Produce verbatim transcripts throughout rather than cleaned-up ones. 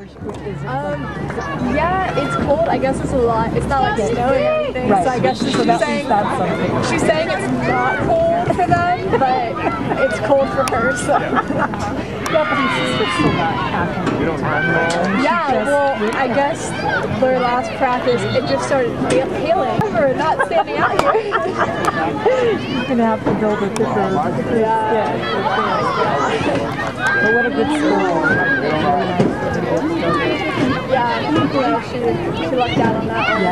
Or is it Um, like, yeah, it's cold. I guess it's a lot. It's not like snowing or anything. right. So I guess she's so that saying that's something. she's saying it's not cold for them, but it's cold for her. So Yeah, but my sister's still not acting. You don't have yeah, well, I guess their last practice it just started hail hailing. We're not standing out here. You're gonna have to build a thicker. Yeah. Yeah. But what a good school. Yeah, yeah, she she lucked out on that one.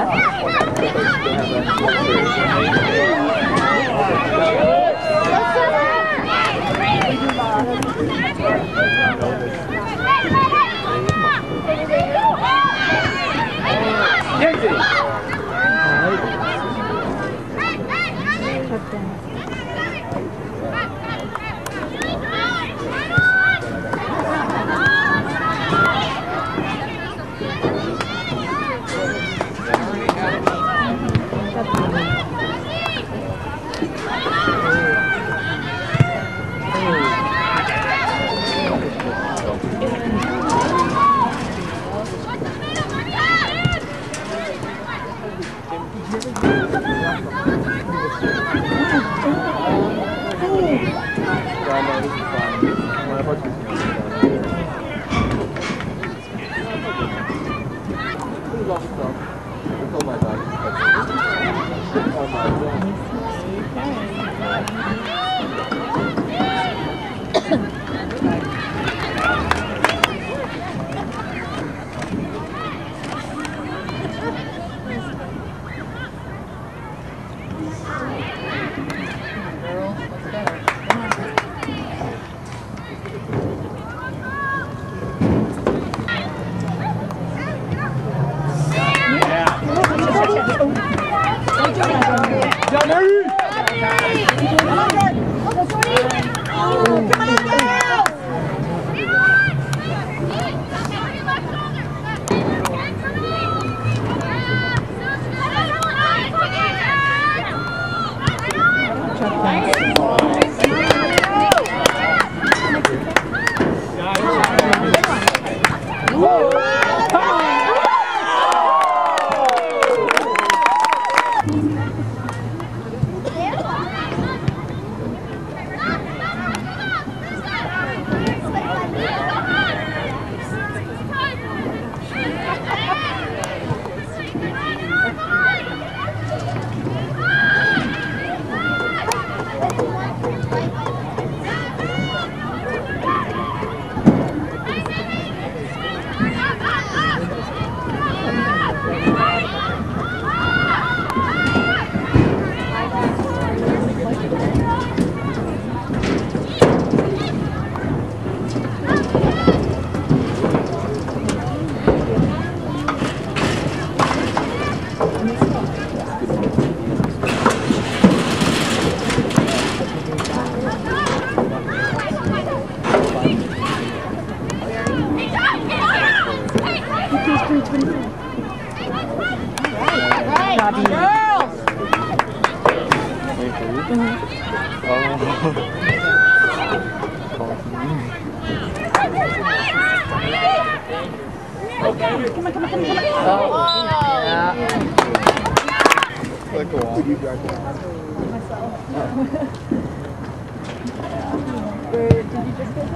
Where did you just get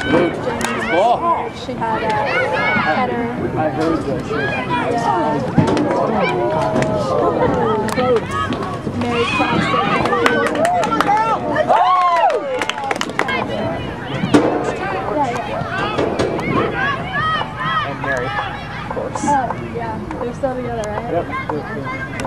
this? Oh. She had a header. I heard this. Yeah. Mary Classic. And Mary, of course. Oh, yeah. They're still together, right? Yep. Yep.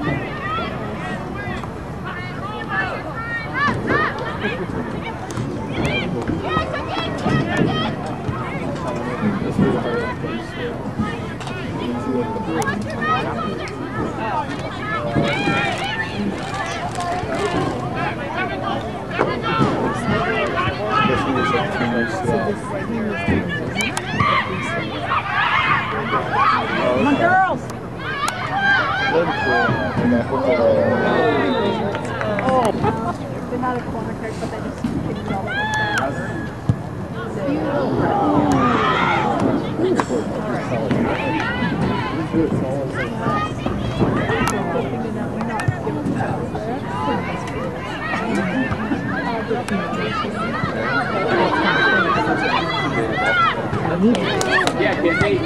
Come on, girls! Oh. They had a corner kick, but they just kicked it all over. Yeah, can they?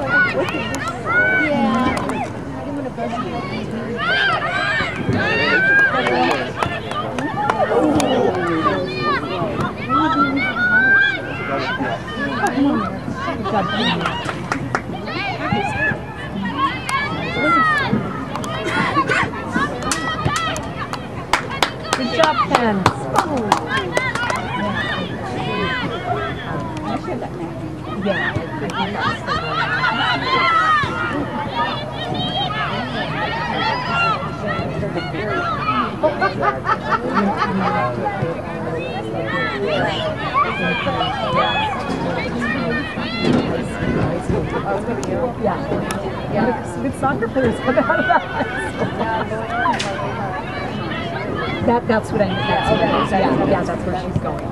Good job, Ken. Yeah. Yeah. Good soccer players come out of that. That, that's what I mean. That's what I mean. Yeah, yeah, that's where she's going.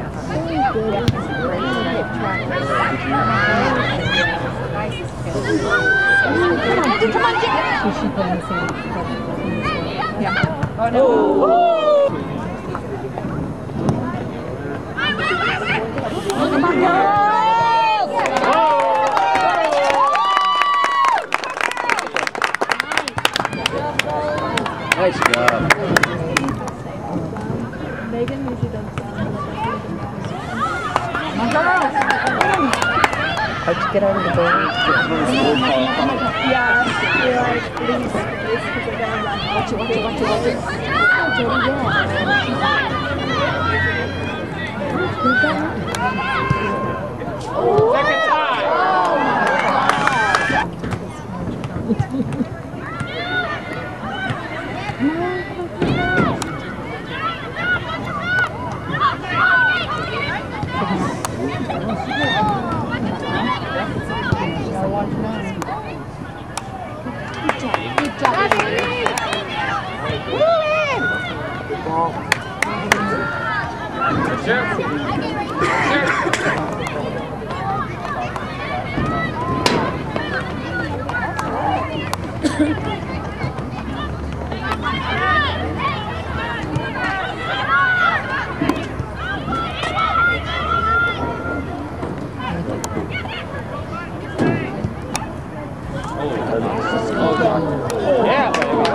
Come on, Jack. She, she playing the same. Yeah. Oh no. Oh. Come on, girls! Nice job. Megan usually does that. My girls! How'd you get out of the door? Yeah, you're like, please, please, because we're gonna run. Watch it, watch it, watch it, watch it. Second time. Good job. Sure. Sure. Yeah,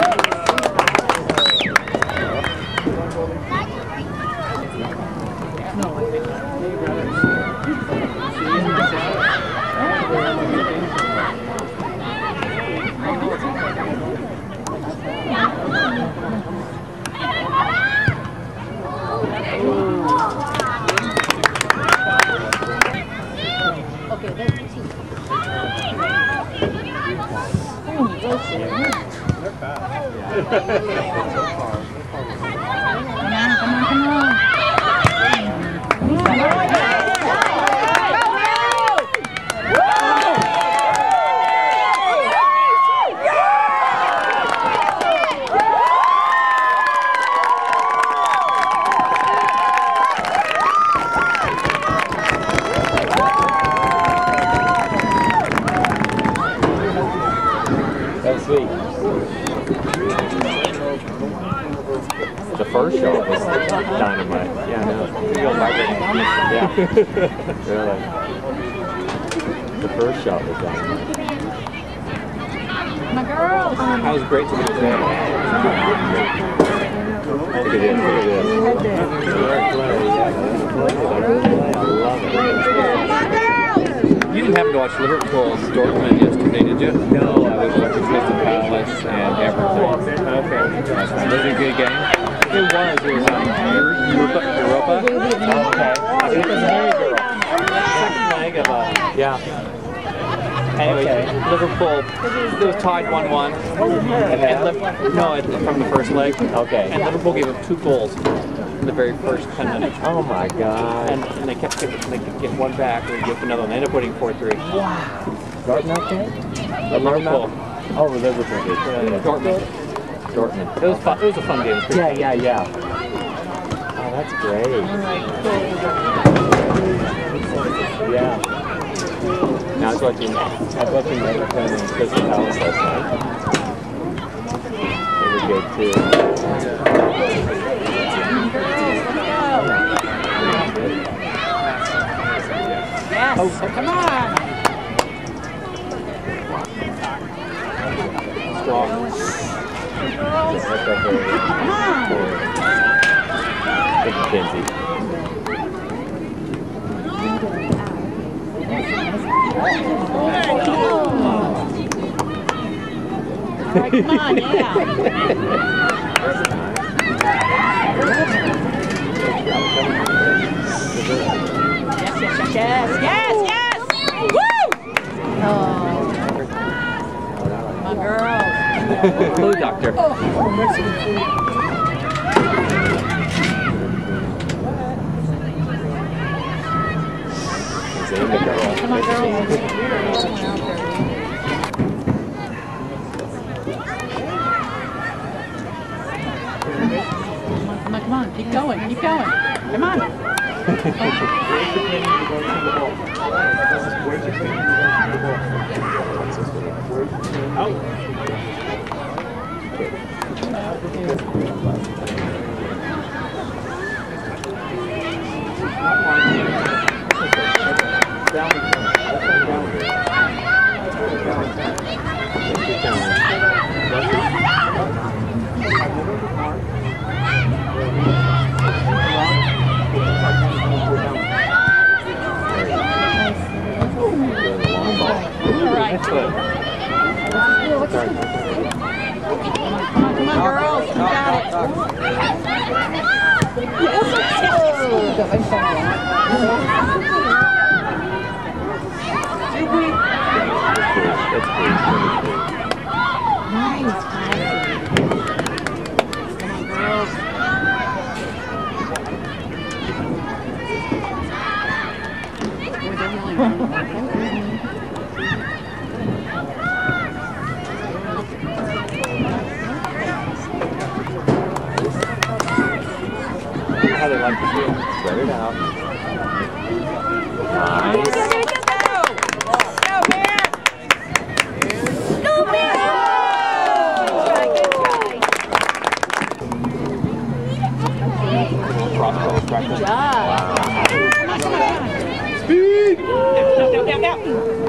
that's sweet. The first shot was dynamite. Yeah, no. Yeah. Really. The first shot was dynamite. My girl. That was great to be today. Look at this, look at this. I love it. You didn't happen to watch Liverpool's Dortmund yesterday, did you? No, I was watching Crystal Palace and Everton. Okay. Was it a good game? It was. It was um, Europa. Europa? Oh, okay. I think it was a Mary girl. Second leg of a... Yeah. Anyway, okay. Liverpool, it was tied one one. And and no, it, from the first leg. Okay. And Liverpool gave up two goals in the very first ten minutes. Oh my God. And, and they kept getting, they could get one back and get another one. They ended up winning four three. Wow. Dortmund okay? Liverpool. Oh, Liverpool. Uh, Dortmund. Dortmund. It was fun. It was a fun game. Yeah, yeah, yeah. Oh, that's great. Yeah. Now I was watching, I was watching Everton and Crystal Palace last night. They were good too. Yes, oh, come on. Strong. Come on. Good Mackenzie. Right, come on, yeah. Yes, yes, yes, yes, yes, yes! Woo! Oh. My girl. Blue doctor. Oh. Come on, girl. Come on, come on, keep going, keep going. Come on. Out. Come on, come on, girls. You got it. Yes. How they like to do it. Spread it out. Nice. Go, Bear! Go, Bear! Good job. Speed! Down, down, down, down.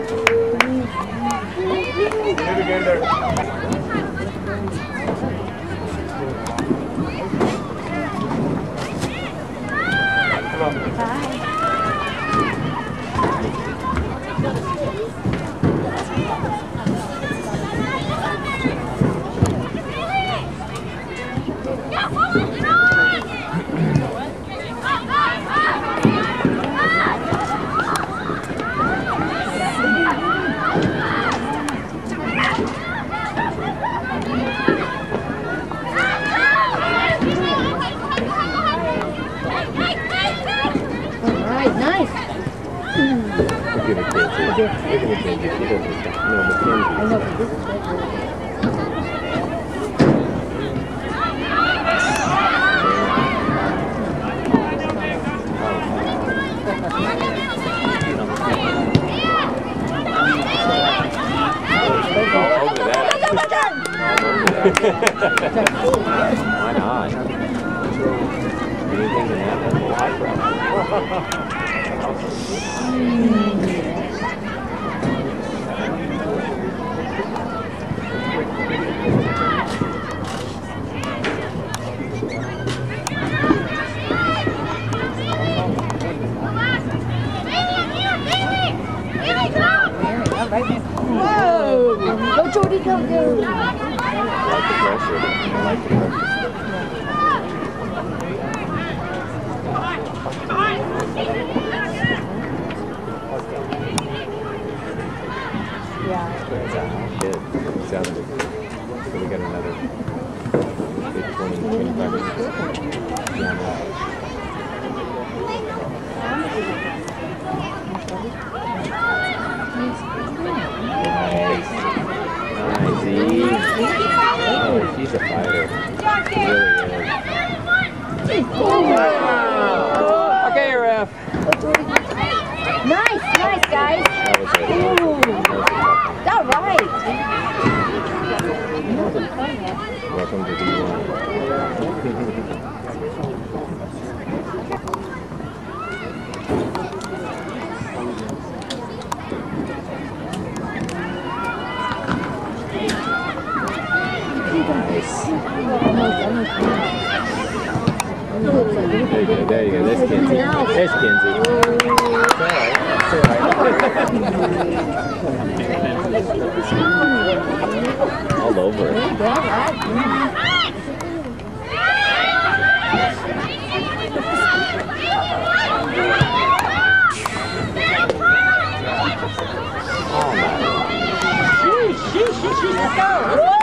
Look at Mackenzie. Look at Mackenzie. She doesn't stop. No, Mackenzie. I know, but this is better. All over that. Why not? Anything can happen. Why crap? Whoa! Go, Jody, go, go! I like the pressure. I like the pressure. Yeah. Good. Sounded good. So we got another twenty, twenty-five minutes. Yeah, nice. Nice. Oh, she's a fighter. you go. There you go. There's Kinsey. There's Kinsey. It's all right. It's all right. All over it. Let's go!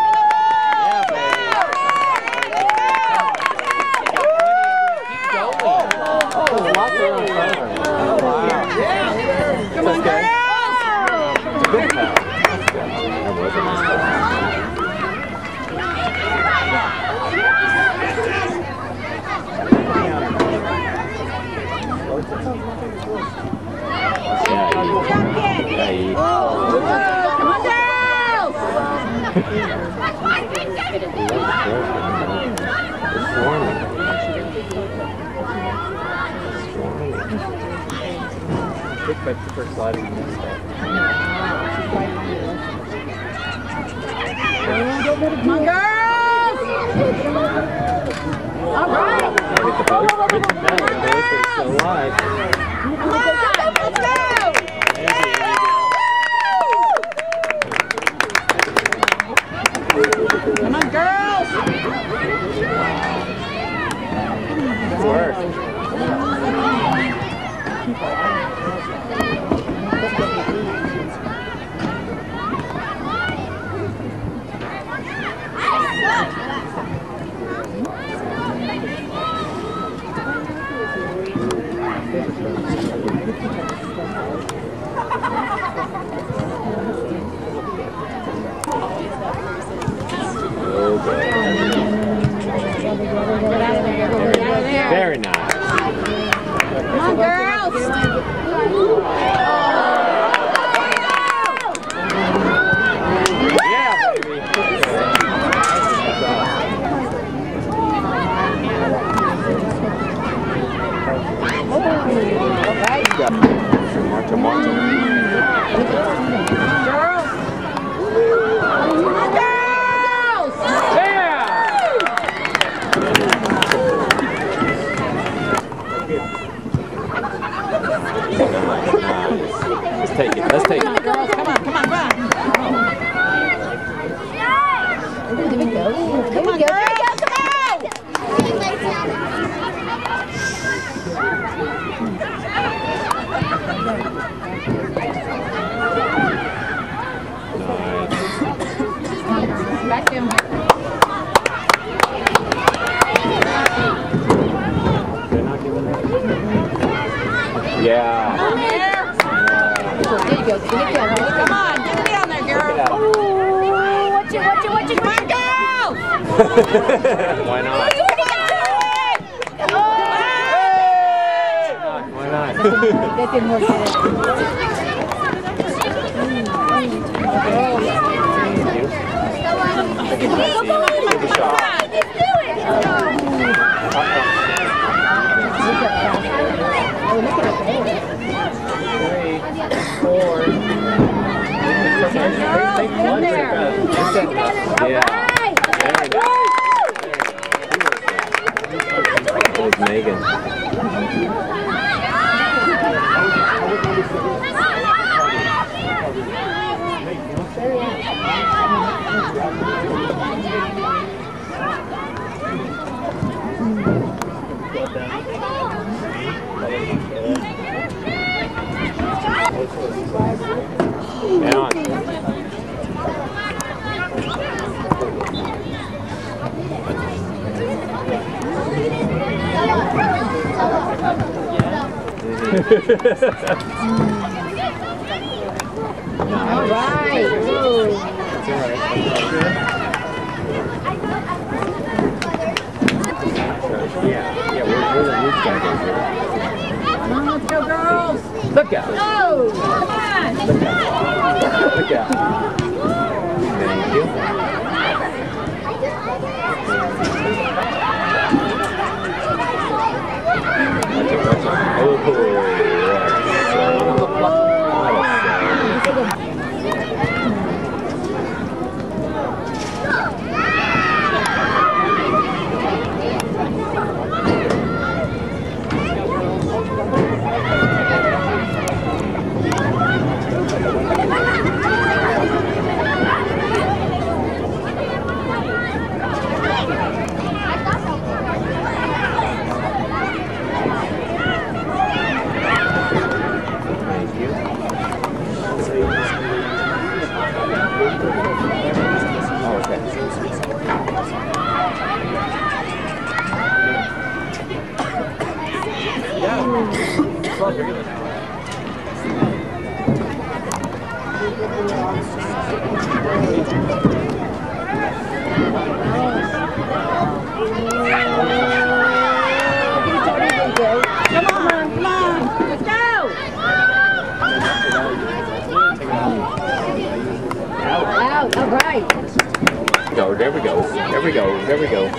Big bike for sliding in this stuff. Come on, girls! All right. Get the boat. Get the boat. It's still alive. Come on, let's go! Come on, girls! Good work. Very nice. Come on, girls! Yeah, baby. March, march. Girls! Come on, girls! Yeah! Let's take it. Let's take it. Girls, come on, come on, come on. There we go. Come on, girls, come on! Back him. They're not giving it. Yeah. Come here. There you go. Get it down. Come on, get it down there, girl. Yeah. Ooh, watch it, watch it, watch it. Come on, girl. Why not? What are you doing? Oh. Why not? That didn't work. Go, go, go, come on, come on, come on. Let's do it. Let's go. Oh, look at it. Three, four. Girls, get there. Yeah. All right. There's Megan. And on. All right. It's all right. Yeah, yeah, we're, we're the new guys. Come on, let's go, girls. Look out. Go. Come on. Look out. Look out. Thank you. Watch it, watch it. Oh, Come on, come on, let's go! Out, all right. Go, there we go, there we go, there we go.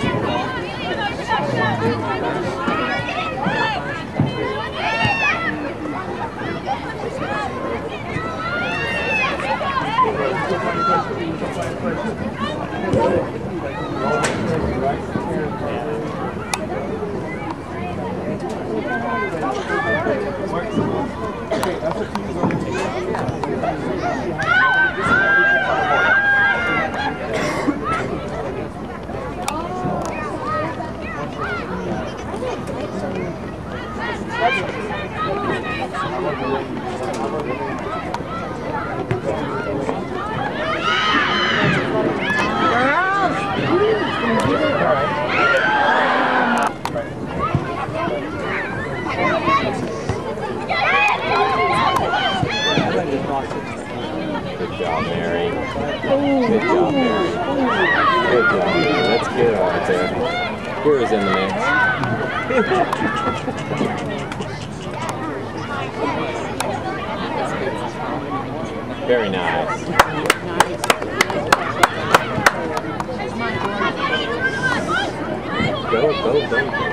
Good job, Mary. Good job, Mary. Good job, Mary. Let's get it out there. Here's in the mix. Very nice. Go, go, go, go.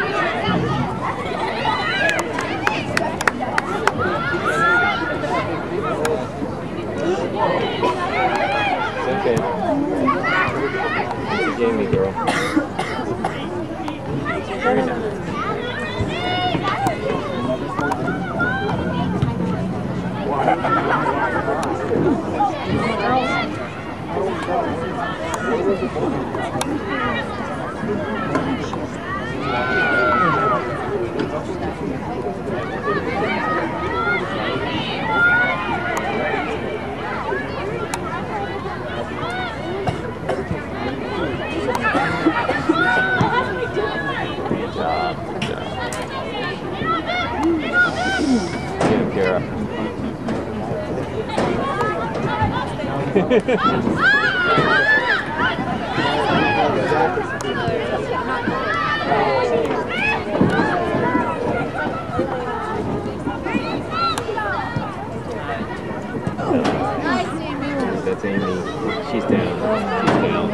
Okay. Easy Jamie, girl. Very nice. Good job, good job. Get him, Kara. That's Amy. She's down. She's down.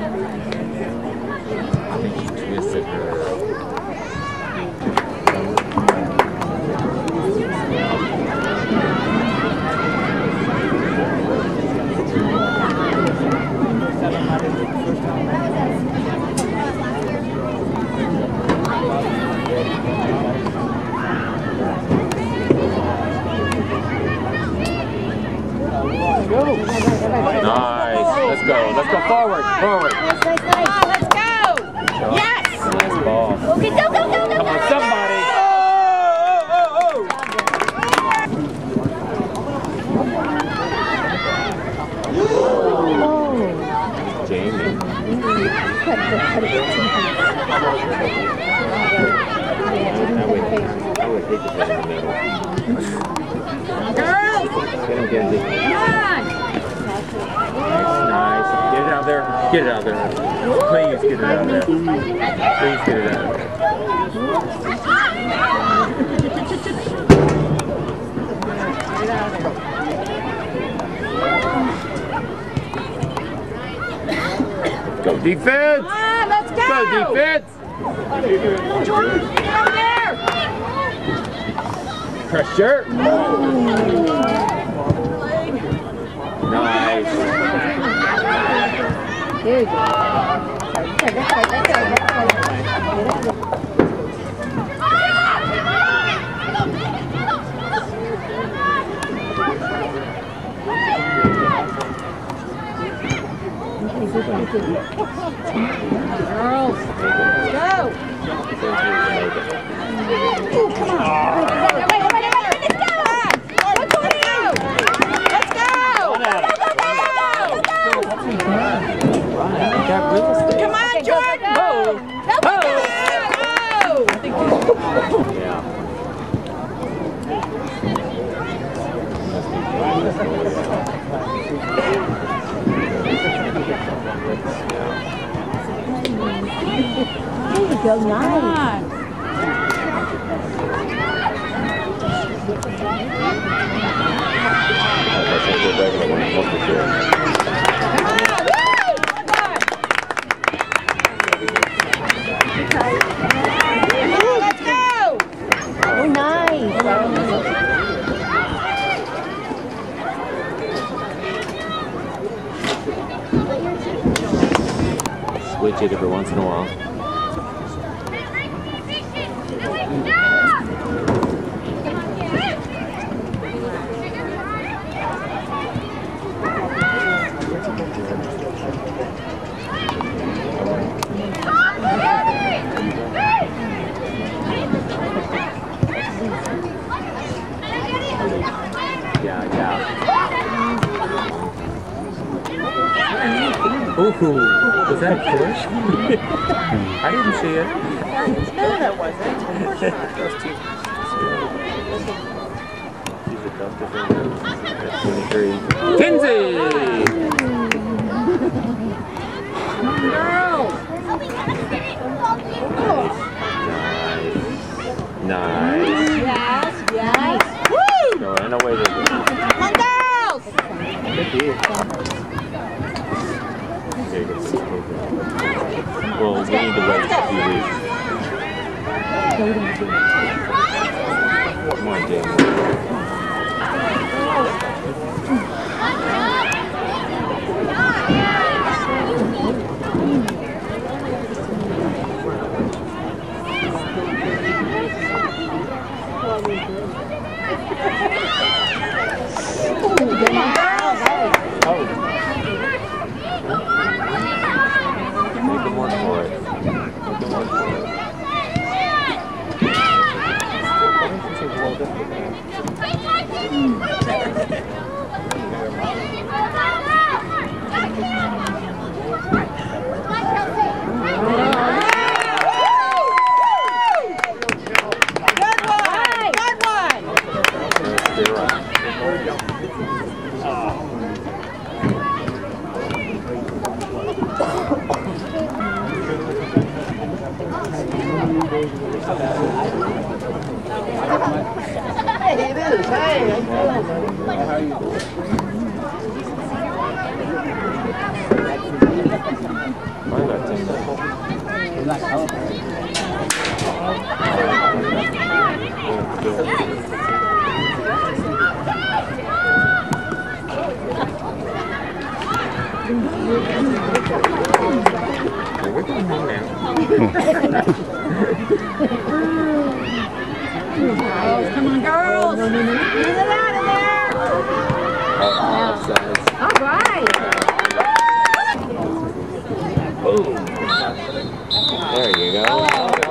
I think she twisted her. Nice. Let's go. Let's go forward. Forward. Nice, nice, nice. Come on, let's go. Yes. Nice ball. Okay, go, go, go, go. Come on, somebody. Oh, oh, oh. Jamie. I would, I would hate to put in the middle. Girls. Get him, Kenzie. Come on. Nice. Get it out there. Get it out there. Please get it out there. Please get it out there. Go defense! Come on, let's go. Go defense! Go, Jordan. Get over there. Pressure! Nice. Good. That's right, that's right, that's right, that's right. Girls, go! Ooh, come on. Wait, wait, wait, wait, wait, let's go! Let's go! Let's go! Come on, Jordan! Oh! Go, go, go! Yeah. There you go, nice. That's just a regular one. What's the share? Oh, nice. Switch it every once in a while. Yeah, yeah. Ooh, was that a push? I didn't see it. No, that wasn't. Of course not. Those two. She's a tough defender. That's twenty-three. Kinsey! Girls. Nice. Nice. Yes, yes. Woo! No, ain't no way they do it. Come on, girls! Good deal. There you go. Well, we need to wait a few weeks. Come on, Jamie. Make them work for it. Make them work for it. We're going home now. Come on, girls! Get it out of there! Offsides. All right! Boom. There you go.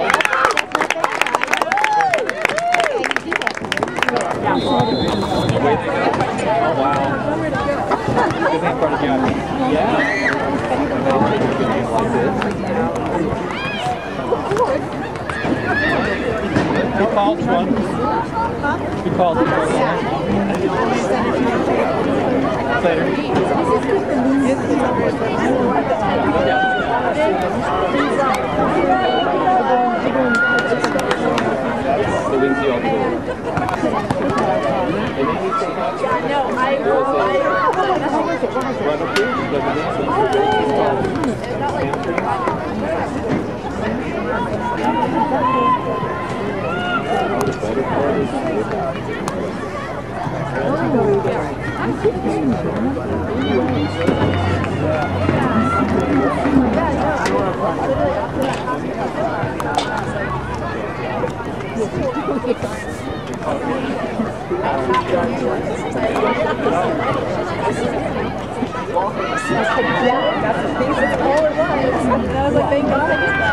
Oh, wow. Good thing part of the job. Yeah. Who called this one? Who called this one? No, I will. I was like, thank God I did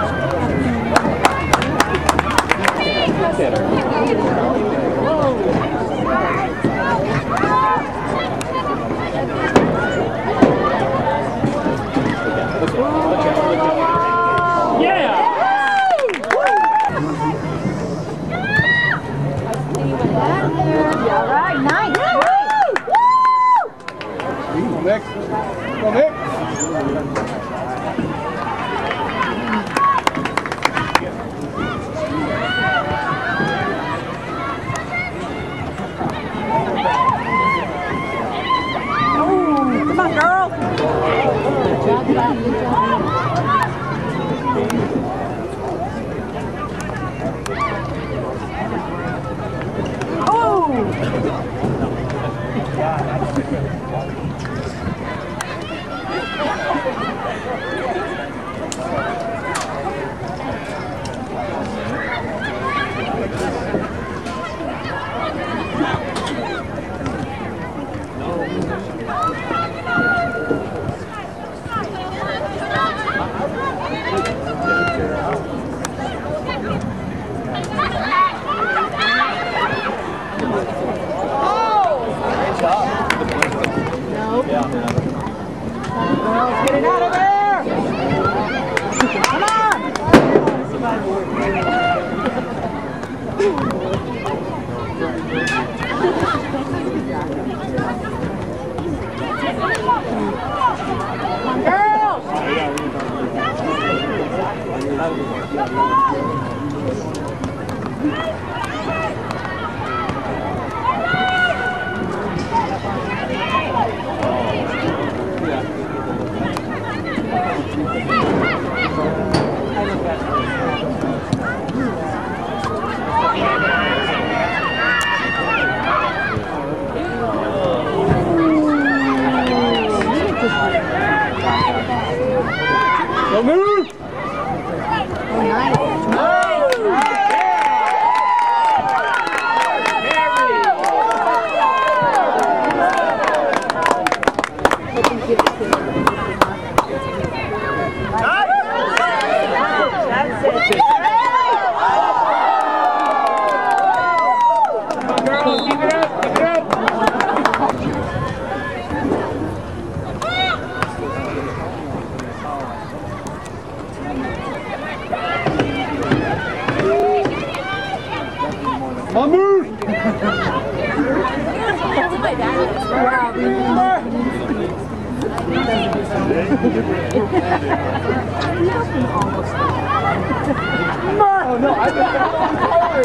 Oh no, I think that's hard.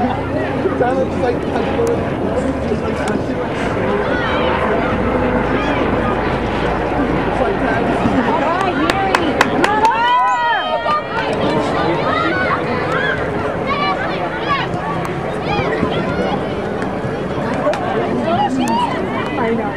That looks like it's like that. All right, Mary, come on over. I know.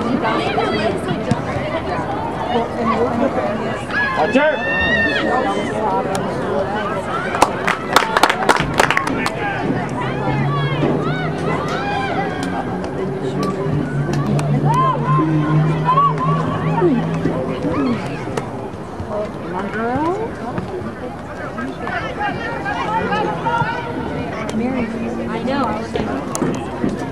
Come on, girl. Mary, I know. I was like,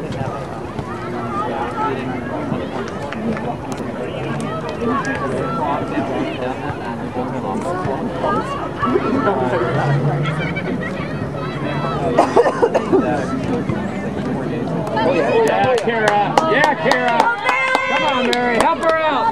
Yeah, Kara. Yeah, Kara. Come on, Mary. Help her out.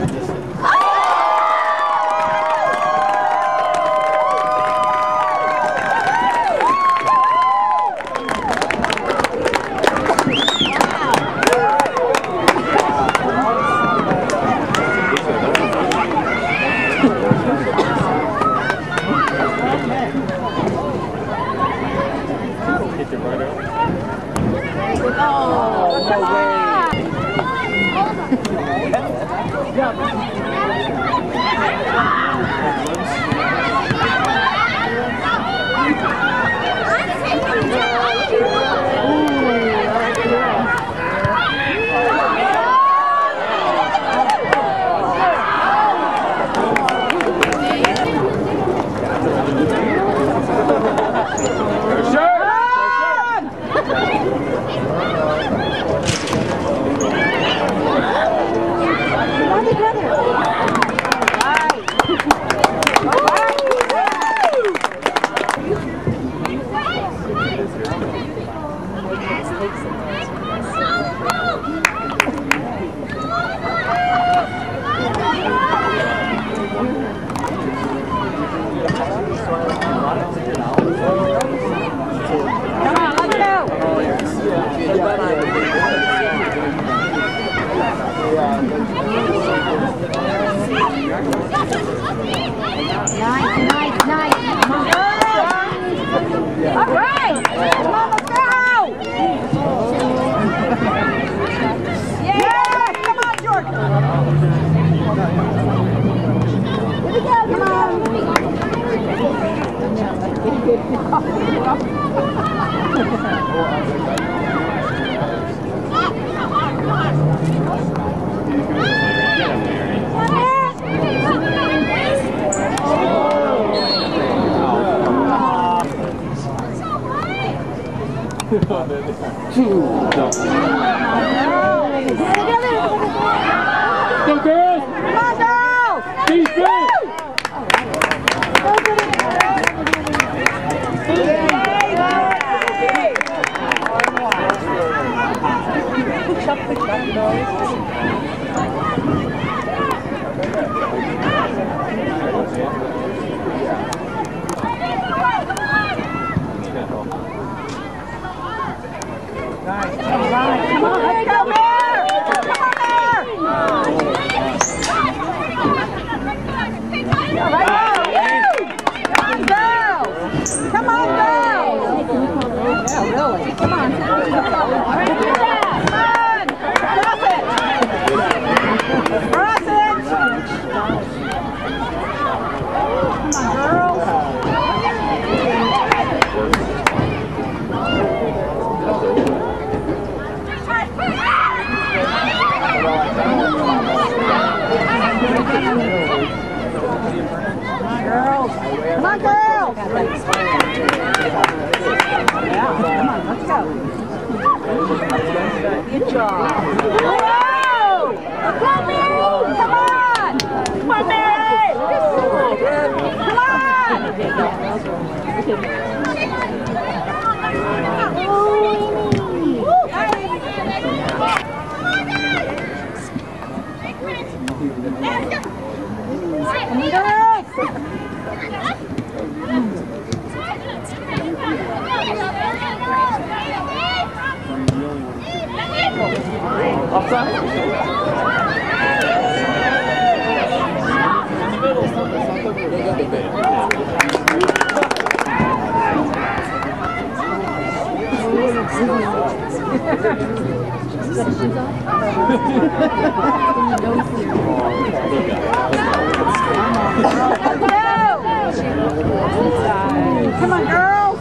Come on, girls!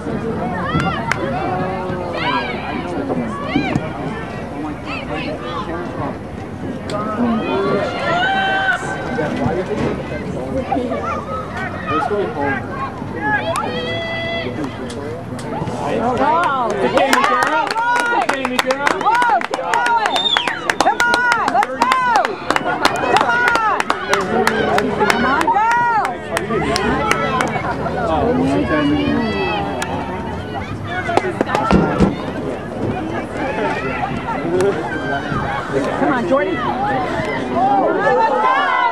Oh, wow. Good game, girl. Good game, girl. Whoa, keep going. Come on, let's go. Come on. Come on, girls. Come on, Jordan. Oh, let's go.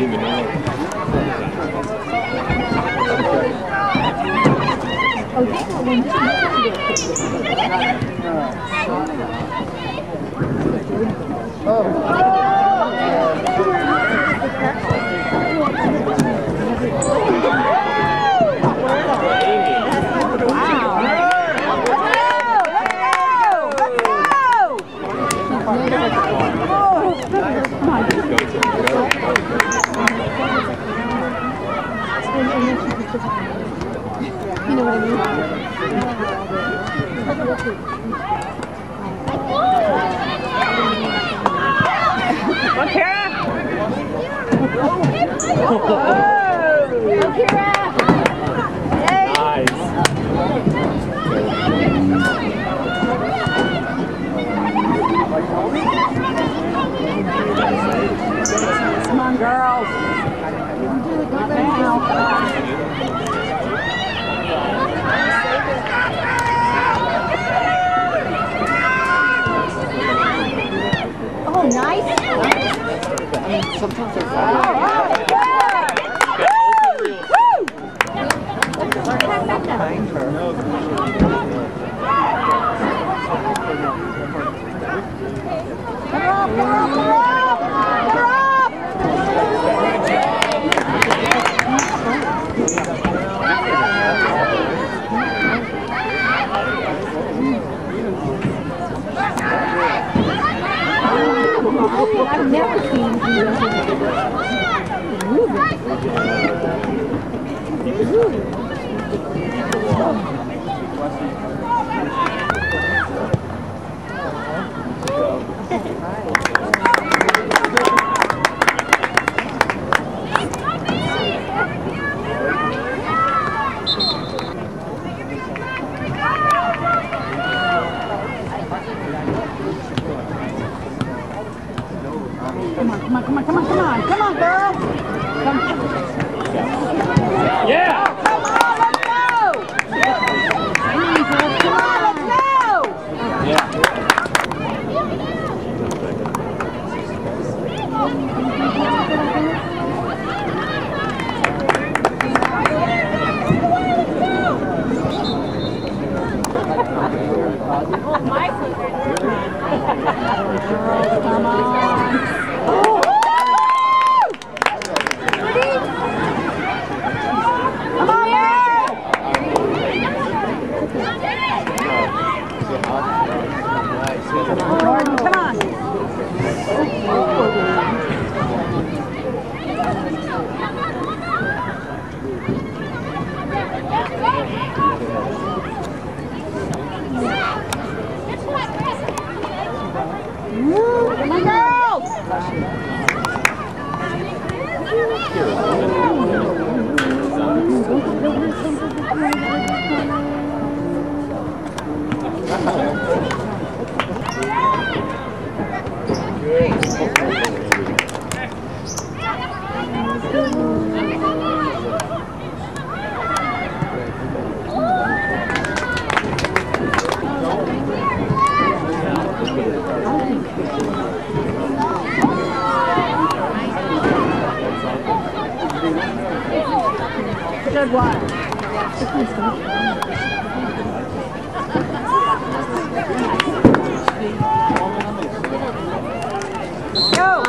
even know. Oh, this one Oh. You know what I mean? Come on, Kara! Go, Kara! Nice. Come on, girls. Now. Oh, nice. I mean, sometimes they're All fine. right, Come on, come on, come on! I've never seen you move Come on, come on, come on, come on, come on, come on, girl! Come. Yeah! Come on, let's go! Come on, let's go! Yeah. Come on. Jordan, come on. Come on, girls. Good one. Go.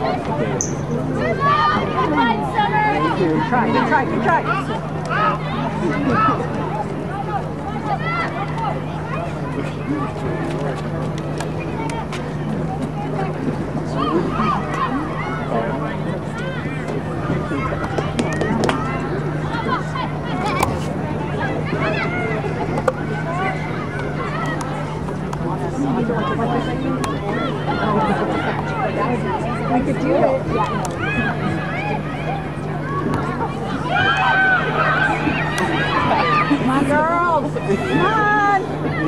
Try, good try, good try. We could do it. Come on, girls. Come on.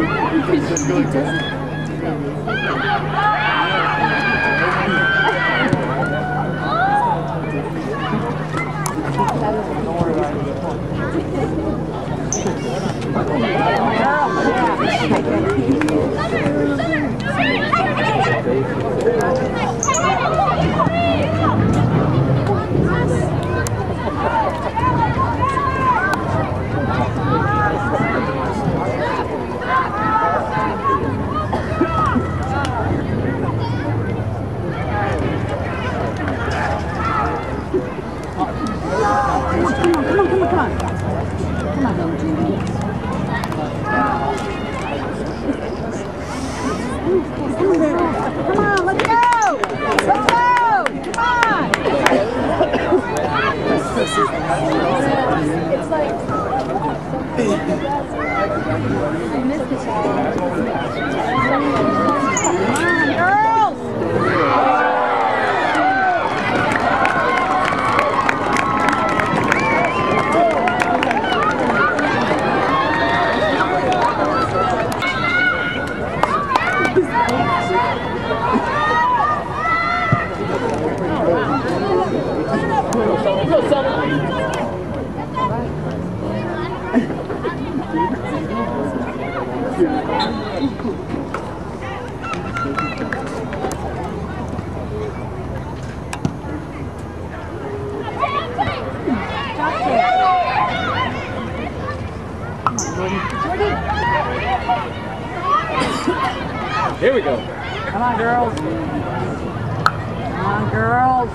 Here we go. Come on, girls. Come on, girls.